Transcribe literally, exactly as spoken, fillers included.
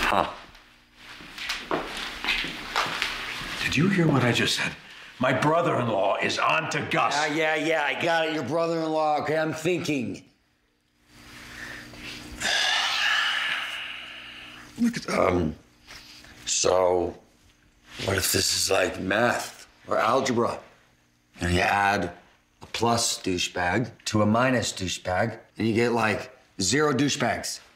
Huh. Did you hear what I just said? My brother-in-law is on to Gus. Yeah, yeah, yeah, I got it. Your brother-in-law. Okay, I'm thinking. Look at, um, so what if this is like math or algebra? And you add a plus douchebag to a minus douchebag, and you get like zero douchebags.